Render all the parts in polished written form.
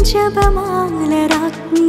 ജപമാലരാജ്ഞി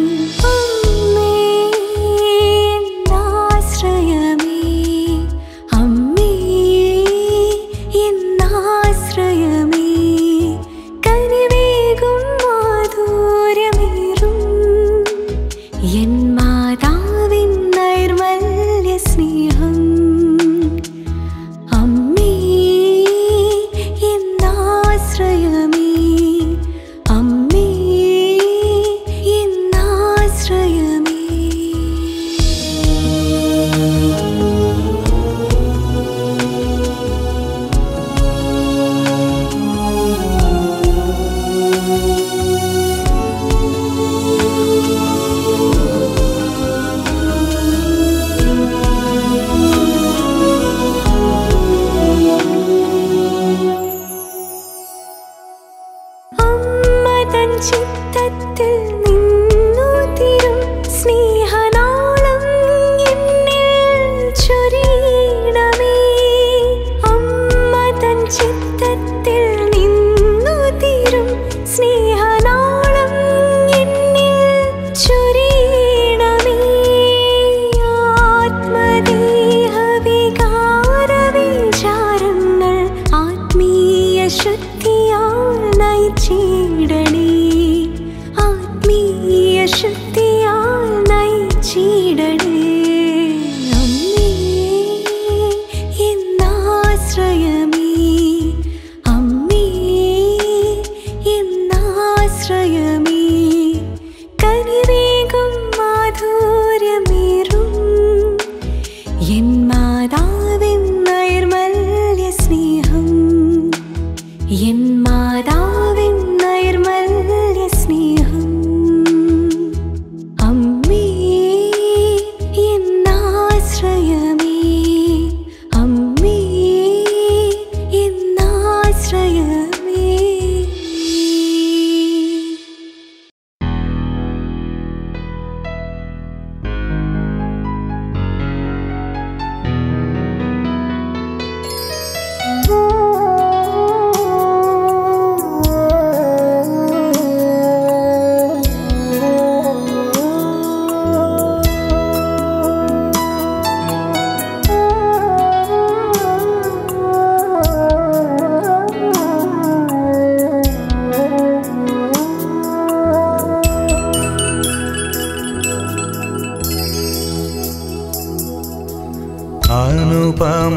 അനുപമ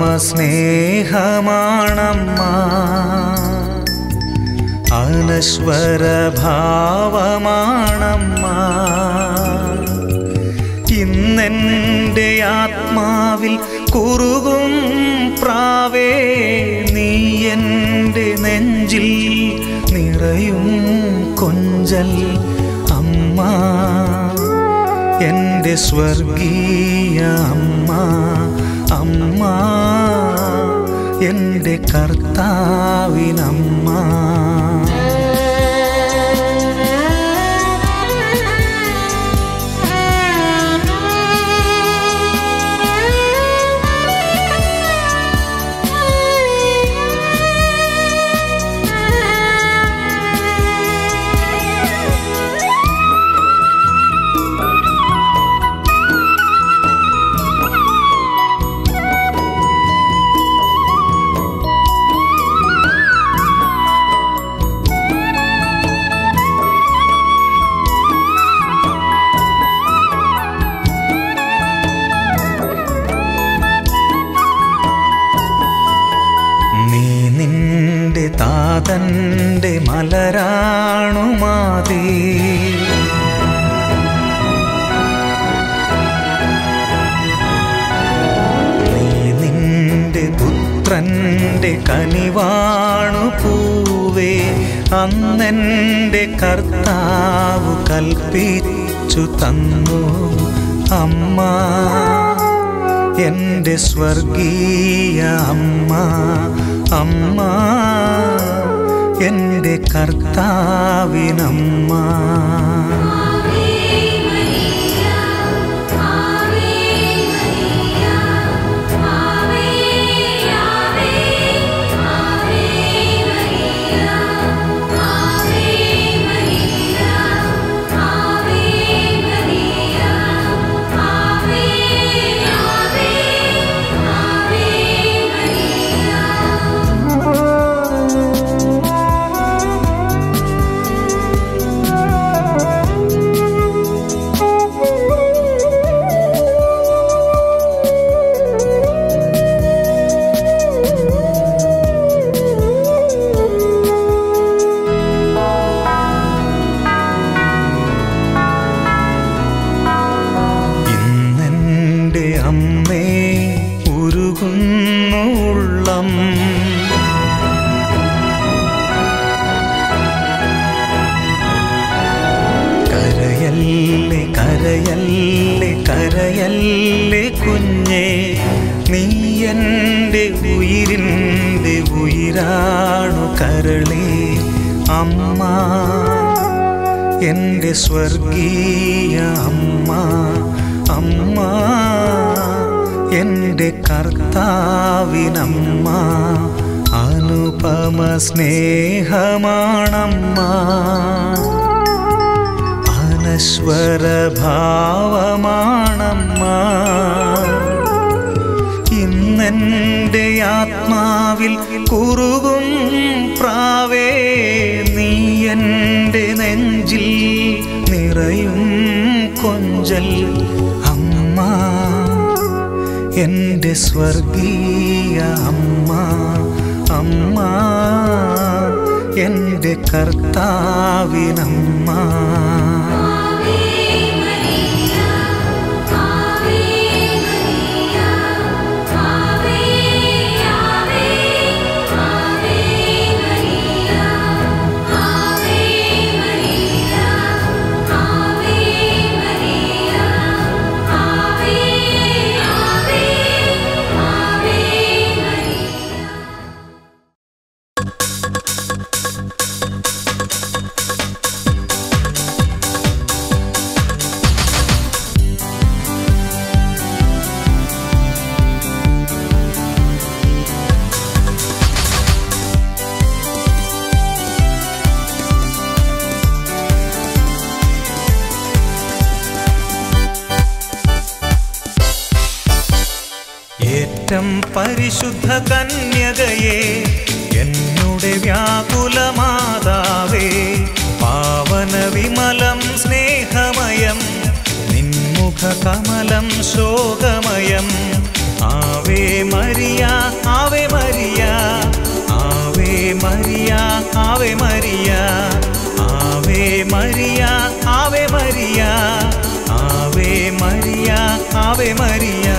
സ്നേഹമാണമ്മ, അനശ്വര ഭാവമാണമ്മ. ഇന്നെൻ്റെ ആത്മാവിൽ കുറുകും പ്രാവേ, നീ എൻ്റെ നെഞ്ചിൽ നിറയും കൊഞ്ചൽ അമ്മ, എൻ്റെ സ്വർഗീയ അമ്മ. അമ്മ എൻ്റെ കർത്താവിനമ്മ. താതൻ്റെ മലരാണു മാതേ, നീ നിന്റെ പുത്രൻ്റെ കനിവാണു പൂവേ. അന്നെൻ്റെ കർത്താവ് കൽപ്പിച്ചു തന്നു അമ്മ, എൻ്റെ സ്വർഗീയ അമ്മ. അമ്മ എൻ്റെ കർത്താവിനമ്മ. കരയല്ലേ കരയല്ലേ കുഞ്ഞേ, നീ എൻ്റെ ഉയിരിൻ്റെ ഉയിരാണു കരളേ. അമ്മ, എൻ്റെ സ്വർഗീയ അമ്മ, അമ്മ എൻ്റെ കർത്താവിനമ്മ, അനുപമ സ്നേഹമാണമ്മ, അനശ്വരഭാവമാണമ്മ. ഇന്നെൻ്റെ ആത്മാവിൽ കുറുകും പ്രാവേ, നീ എൻ്റെ നെഞ്ചിൽ നിറയും കൊഞ്ചൽ. അമ്മ, എൻ്റെ സ്വർഗീയ അമ്മ, അമ്മ എൻ്റെ കർത്താവിനമ്മ. പരിശുദ്ധ കന്യകയെ, എന്നുടെ വ്യാകുലമാതാവേ, പാവന വിമലം സ്നേഹമയം നിൻമുഖ കമലം ശോകമയം. ആവേ മരിയ, ആവേ മരിയ, ആവേ മരിയ, ആവേ മരിയ, ആവേ മരിയ, ആവേ മരിയ, ആവേ മരിയ, ആവേ മരിയ.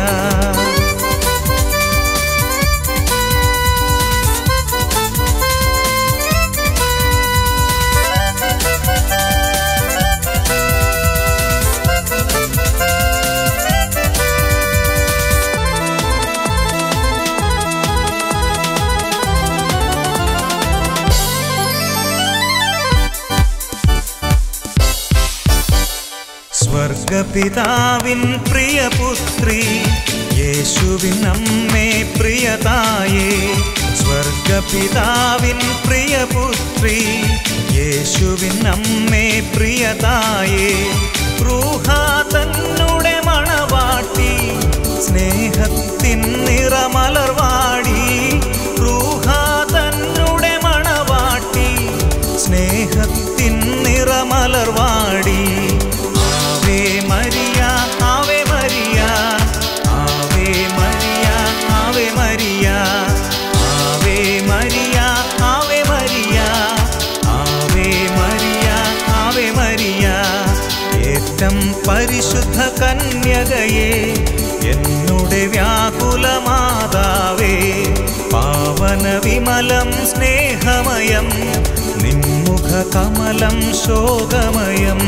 സ്വർഗപിതാവിൻ പ്രിയപുത്രി, യേശുവിൻ അമ്മേ പ്രിയതായേ. സ്വർഗപിതാവിൻ പ്രിയപുത്രി, യേശുവിൻ അമ്മേ പ്രിയതായേ. റൂഹാ തന്നുടെ മണവാട്ടി, സ്നേഹത്തിൻ നിറമലർവാടി. റൂഹാ തന്നുടെ മണവാട്ടി, സ്നേഹത്തിൻ നിറമലർവാടി. ആവേ മരിയ, ആവേ മരിയ, ആവേ മരിയ, ആവേ മരിയ, ആവേ മരിയ, ആവേ മരിയ, ആവേ മരിയ, ആവേ മരിയ. ഏറ്റം പരിശുദ്ധ കന്യകയെ, എന്നുടെ വ്യാകുലമാതാവേ, പാവന വിമലം സ്നേഹമയം നിൻമുഖ കമലം ശോകമയം.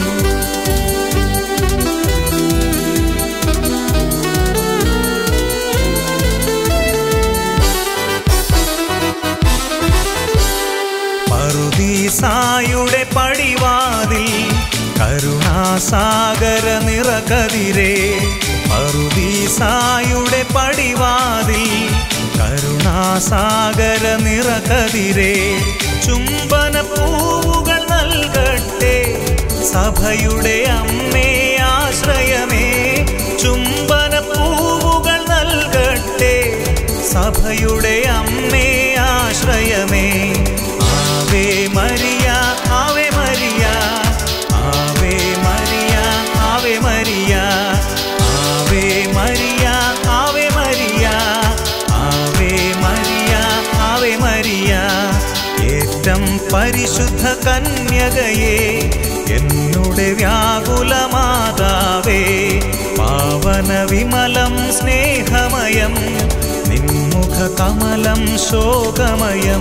പറുദീസായുടെ പടിവാതിൽ കരുണാസാഗര നിറകതിരേ. പറുദീസായുടെ പടിവാതിൽ കരുണാസാഗര നിറകതിരേ. ചുംബന പൂവുകൾ നൽകട്ടെ സഭയുടെ അമ്മേ ആശ്രയമേ. ചുംബന പൂവുകൾ നൽകട്ടെ സഭയുടെ അമ്മേ ആശ്രയമേ. ആവേ മരിയ, ആവേ മരിയ, ആവേ മരിയ, ആവേ മരിയ, ആവേ മരിയ, ആവേ മരിയ, ആവേ മരിയ, ആവേ മരിയ. ഏറ്റം പരിശുദ്ധ കന്യകയെ, എന്നുടെ വ്യാകുലമാതാവേ, പാവന വിമലം സ്നേഹമയം നിൻമുഖ കമലം ശോകമയം.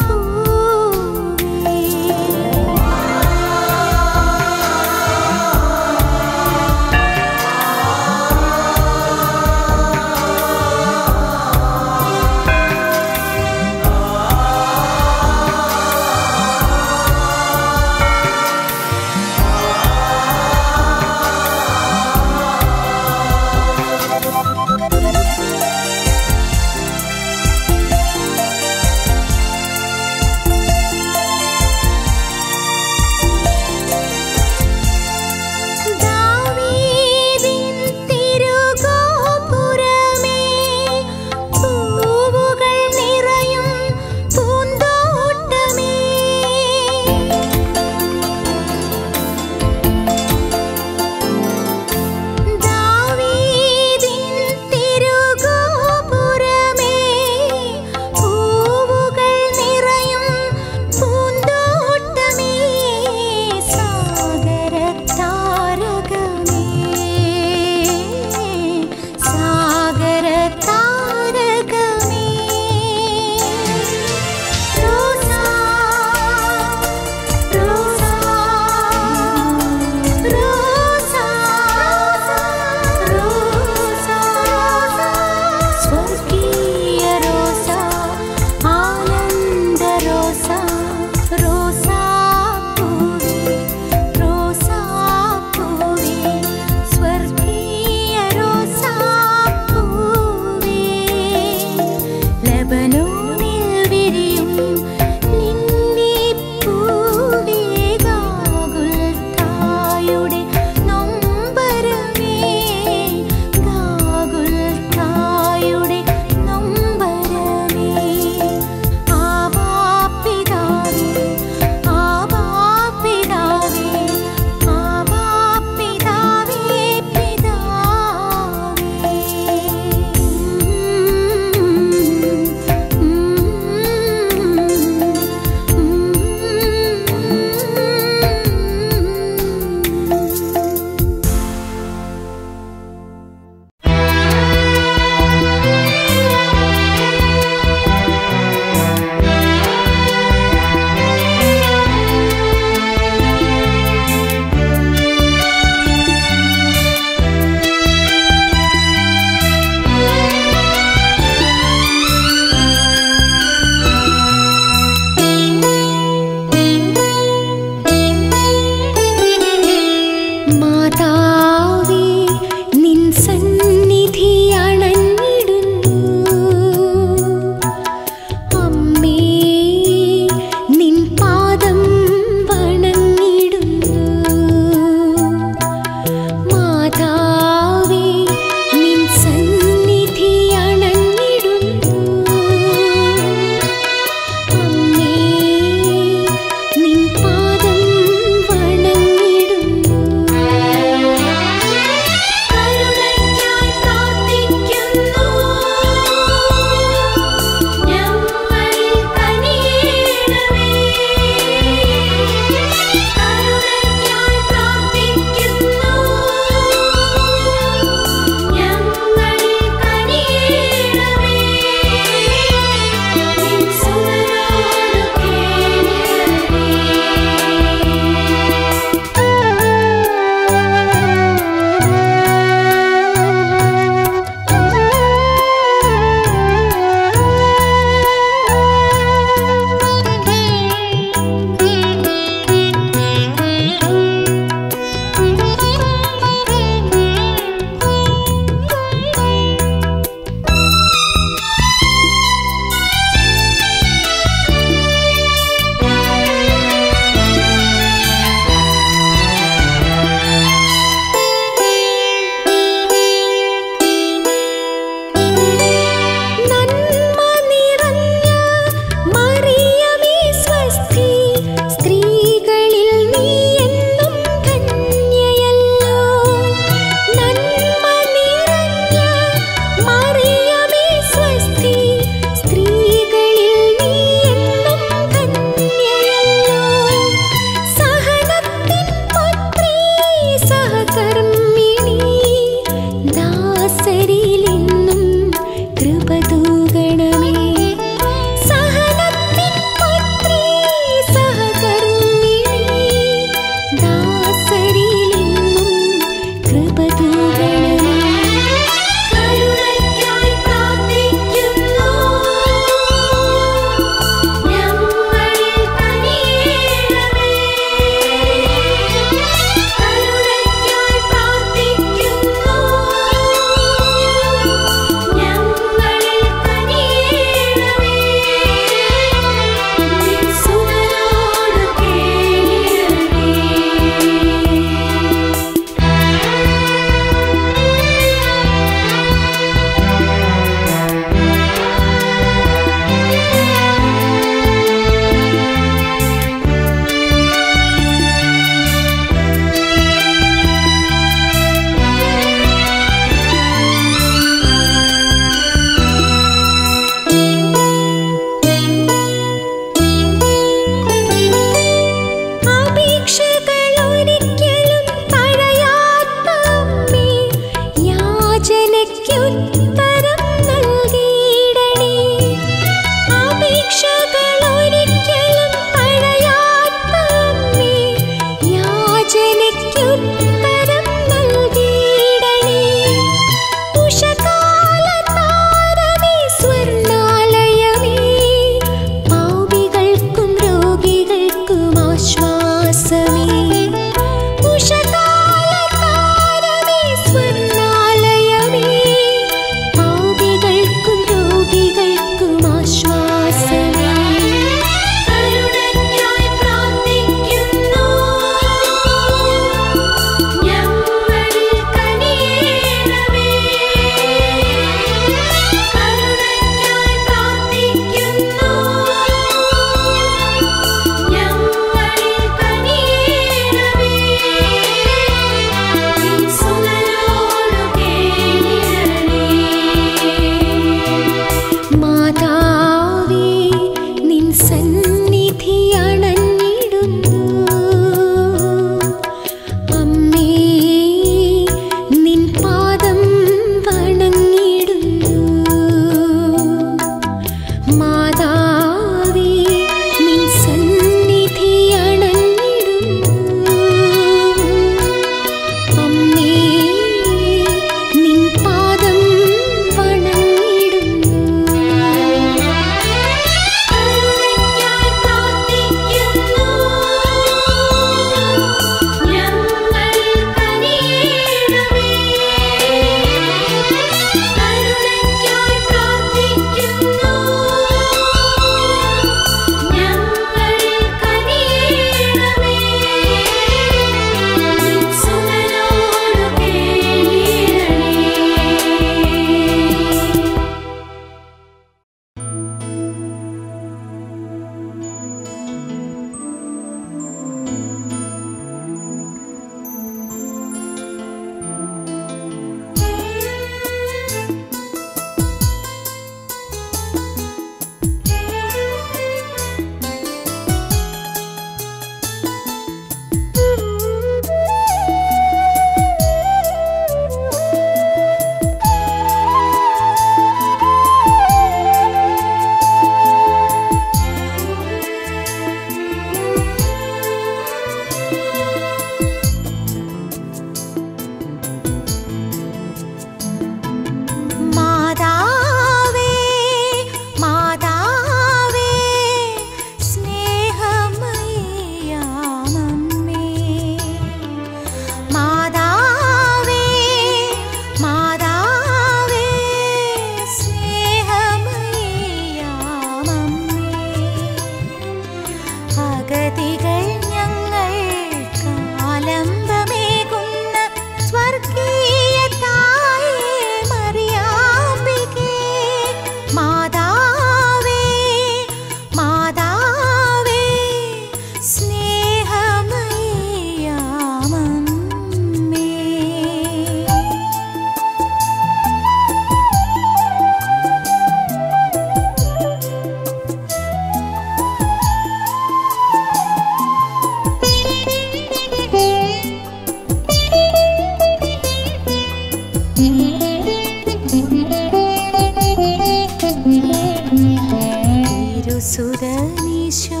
സുതനീശോ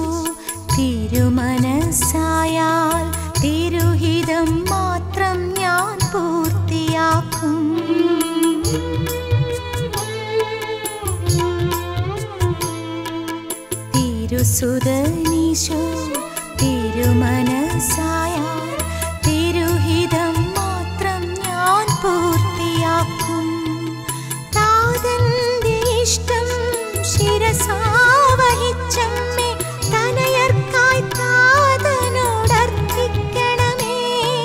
തിരുമനസ്സായാൽ തിരുഹിതം മാത്രം ഞാൻ പൂർത്തിയാക്കും. തിരുസുതനീശോ തിരുമനസ്സായാൽ തിരുഹിതം മാത്രം ഞാൻ പൂർത്തിയാക്കും. താതന്റെ ഇഷ്ടം ശിരസാവഹിച്ചമ്മേ തനയർക്കായി താതനോടർപ്പിക്കണമേ.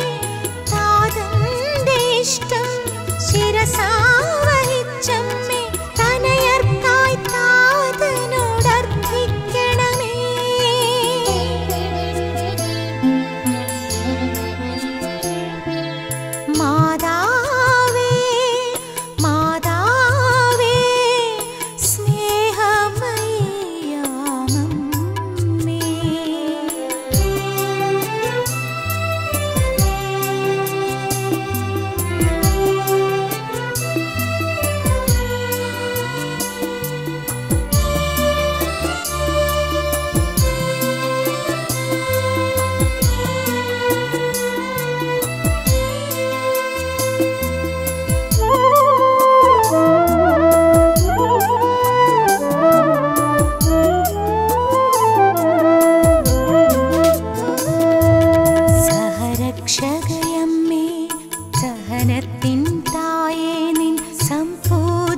താതന്റെ ഇഷ്ടം ശിരസാവഹിച്ചമ്മേ തനയർക്കായി താതനോടർപ്പിക്കണമേ. മാതാവേ മാതാവേ സ്നേഹമയ്യാമമ്മേ.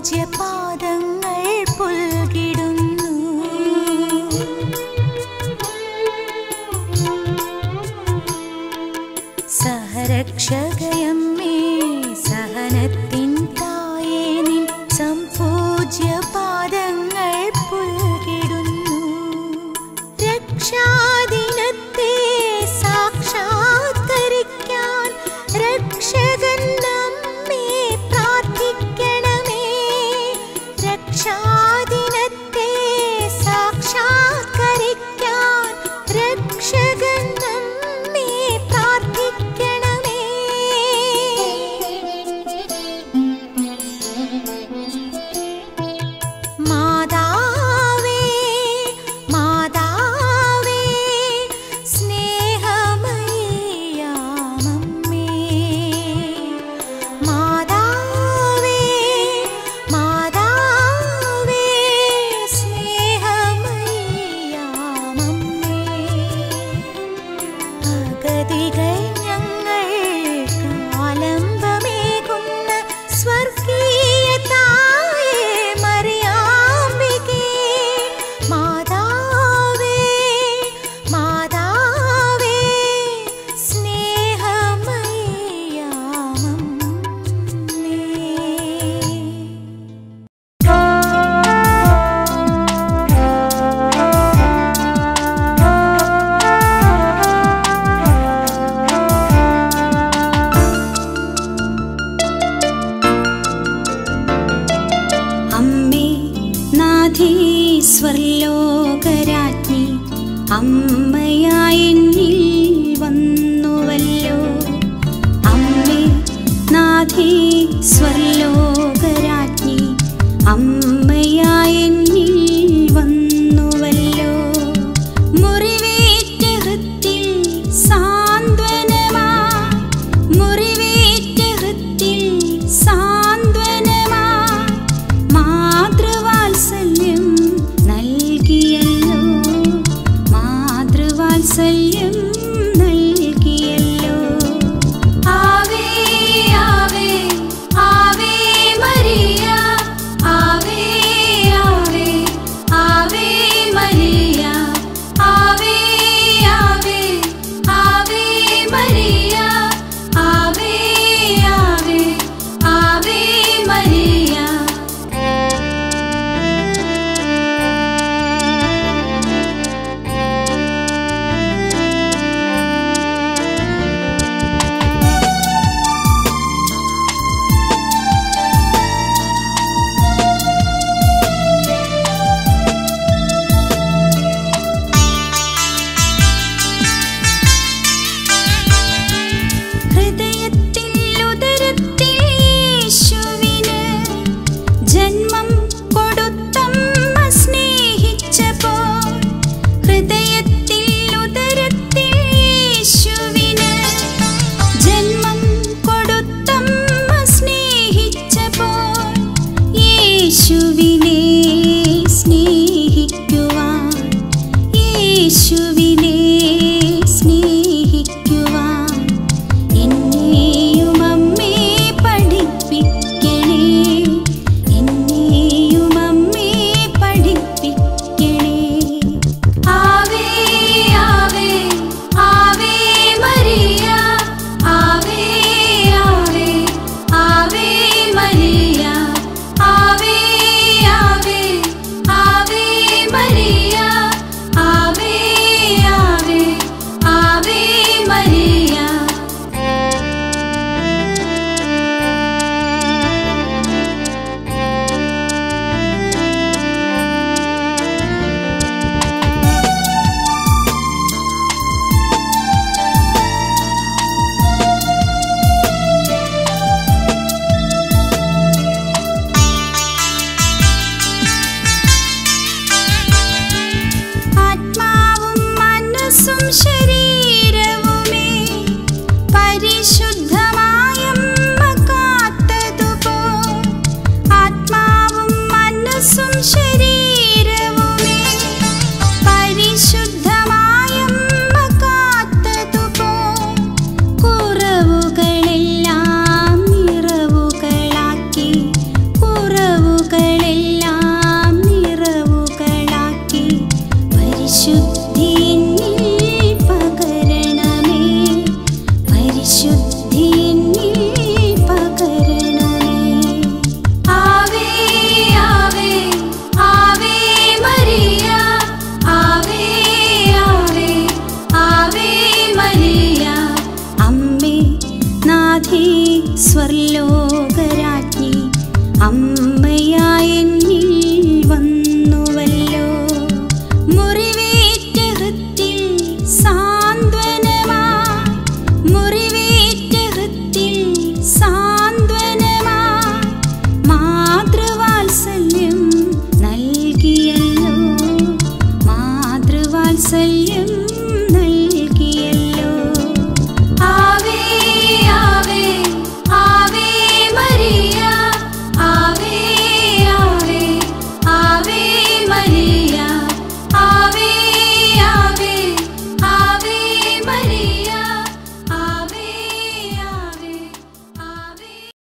പൂജ്യപാദങ്ങൾ പുൽകിടുന്നു. സഹരക്ഷകയമ്മേ സഹനത്തിൻ തായേ നിൻ സംപൂജ്യപാദങ്ങൾ പുൽകിടുന്നു. രക്ഷാദിനത്തെ സാക്ഷാത്കരിക്കാൻ രക്ഷകൻ നമ്മെ പ്രാർത്ഥിക്കണമേ. രക്ഷാദിനത്തെ സാക്ഷാത്കരിക്കാൻ രക്ഷകൻ നമ്മെ പ്രാർത്ഥിക്കണമേ. മാതാവേ മാതാവേ സ്നേഹമയ്യാമമ്മേ. മാതാവേ മാതാവേ സ്നേഹമയ്യാമമ്മേ. അഗതികൾ ഞങ്ങൾക്ക് ആലംബമേകുന്ന സ്വർഗീയ തായേ മറിയാമ്പികേ. മാതാവേ മാതാവേ സ്നേഹമയ്യാമമ്മേ. അമ്മേ നാഥേ സ്വർലോകരാജ്ഞി അമ്മയായി എന്നിൽ വന്നുവല്ലോ. അമ്മേ നാഥേ സ്വർലോകരാജ്ഞി അമ്മയായി എന്നിൽ വന്നുവല്ലോ. മുറിവേറ്റ ഹൃത്തിൽ സാന്ത്വനമായി മുറിവേറ്റ ഹൃത്തിൽ സാന്ത്വനമായി മാതൃവാത്സല്യം നൽകിയല്ലോ. മാതൃവാത്സല്യം നൽകിയല്ലോ. ആവേ ആവേ ആവേ അമ്മയായി എന്നിൽ വന്നുവല്ലോ. മുറിവേറ്റ ഹൃത്തിൽ സാന്ത്വനമായി, മുറിവേറ്റ ഹൃത്തിൽ സാന്ത്വനമായി മാതൃവാത്സല്യം നൽകിയല്ലോ, മാതൃവാത്സല്യം നൽകിയല്ലോ. ആവേ ആവേ ആവേ മരിയ, ആവേ ആവേ ആവേ മരിയ, ആവേ ആവേ ആവേ മരിയ, ആവേ ആവേ ആവേ.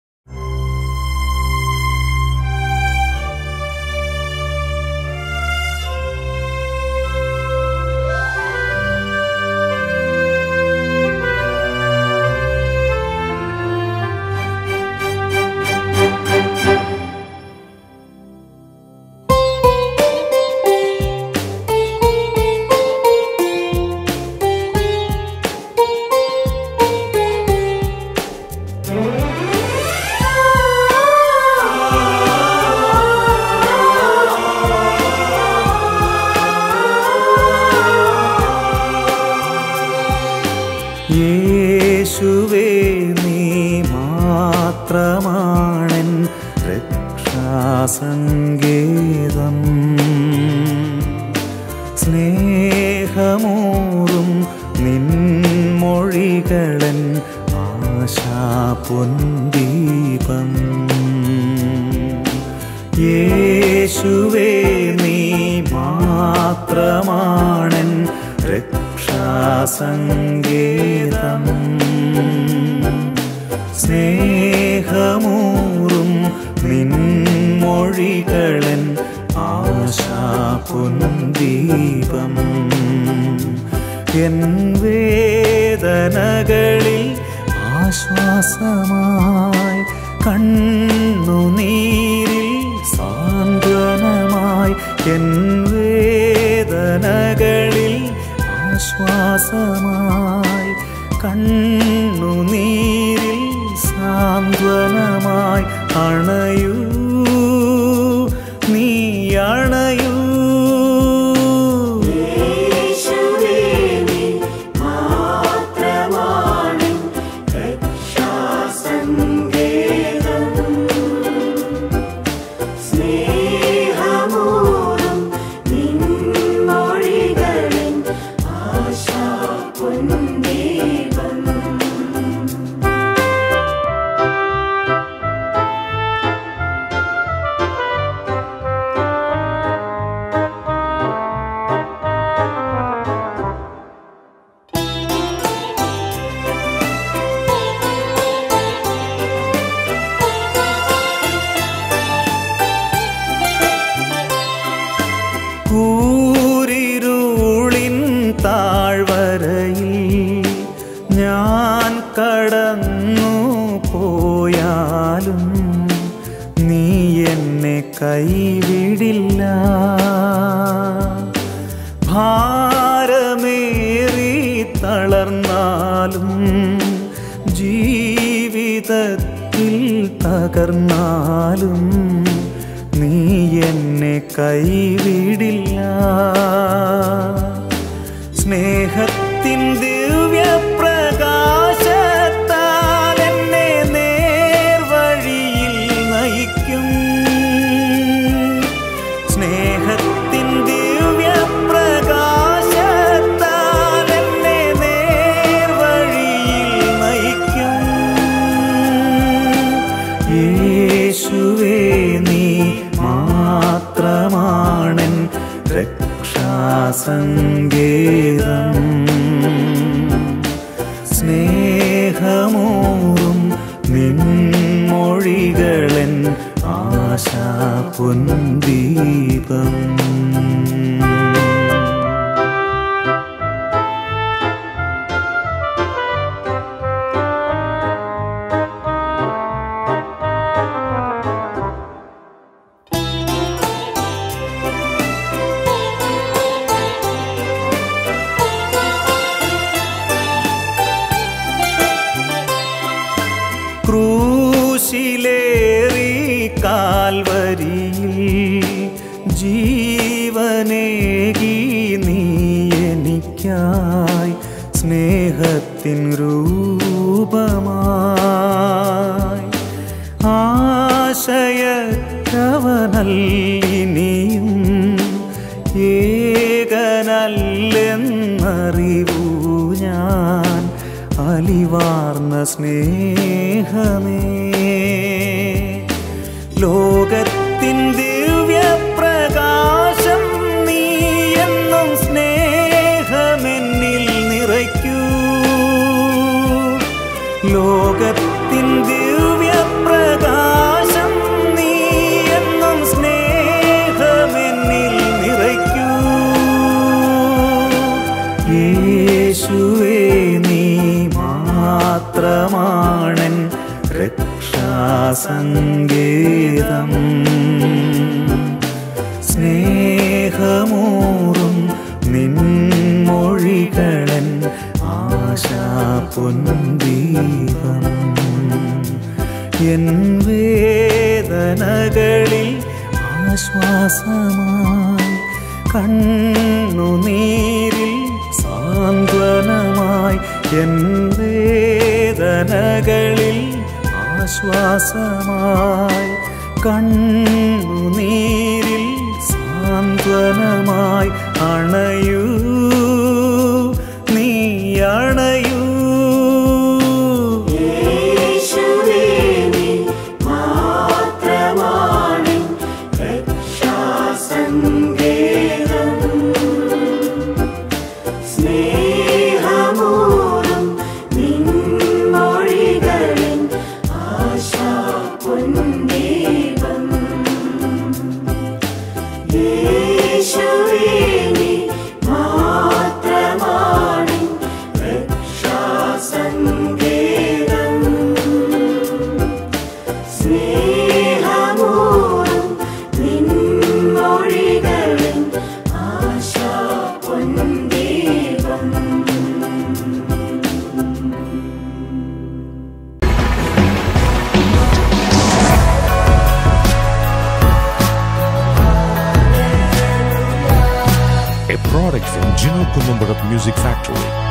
യേശുവേ നീ മാത്രമാണെൻ രക്ഷാസങ്കേതം. സ്നേഹമൂറും നിൻമൊഴികളൻ ആശാപൊൻദീപം. യേശുവേ നീ മാത്രമാണെൻ രക്ഷാസങ്കേതം. സ്നേഹമൂറും നിൻമൊഴികളൻ ആശാപൊൻദീപം. എൻ വേദനകളിൽ ആശ്വാസമായി, കണ്ണുനീരിൽ സാന്ത്വനമായി. എൻ വേദനകളിൽ ആശ്വാസമായി, കണ്ണുനീരിൽ സാന്ത്വനമായി. അണയൂ നീ അണയൂ. കൂരിരുളിൻ താഴ്വരയിൽ ഞാൻ കടന്നു പോയാലും നീ എന്നെ കൈവിടില്ല. ഭാരമേറി തളർന്നാലും ജീവിതത്തിൽ തകർന്നാലും നീ എന്നെ കൈവിടില്ല. സ്നേഹത്തിൻ ദിവ്യപ്രകാശത്താൽ എന്നെ നേർവഴിയിൽ നയിക്കും. സ്നേഹത്തിൻ ദിവ്യപ്രകാശത്താൽ എന്നെ നേർവഴിയിൽ നയിക്കും. യേശുവേ നീ മാത്രമാണെൻ രക്ഷാസങ്കേതം. സ്നേഹമൂറും നിൻമൊഴികളൻ ആശാപൊൻദീപം. ക്രൂശിലേറി കാൽവരിയിൽ ജീവനേകി നീ എനിക്കായി സ്നേഹത്തിൻ രൂപമായി ആശയക്കവനല്ലിനിയും ഏകനല്ലെന്നറിവൂ ഞാൻ അലിവാർന്ന സ്നേഹമേ ലോകത്തിൻ ദിവ്യപ്രകാശം നീ എന്നും സ്നേഹമെന്നിൽ നിറയ്ക്കൂ ലോകത്തിൻ ദിവ്യപ്രകാശം നീ എന്നും സ്നേഹമെന്നിൽ നിറയ്ക്കൂ യേശുവേ നീ മാത്രമാണൻ രക്ഷാസങ്കേതം സ്നേഹമൂറും നിൻമൊഴികളൻ ആശാപൊൻദീപം എൻ വേദനകളിൽ ആശ്വാസമായി കണ്ണുനീരിൽ സാന്ത്വനമായി എൻ വേദനകളിൽ ആശ്വാസമായി കണ്ണുനീരിൽ സാന്ത്വനമായി അണയൂ നീ അണയൂ യേശുവേ നീ മാത്രമാണ് രക്ഷാസങ്കേതം സ്നേഹമൂറും നിൻമൊഴികളിൻ ആശാപൊൻദീപം യേശുവേ നീ മാത്രമാണ് രക്ഷാസങ്കേതം സ്നേഹമൂറും നിൻമൊഴികളിൻ ആശാപൊൻദീപം A product from Gino Columbarat Music Factory.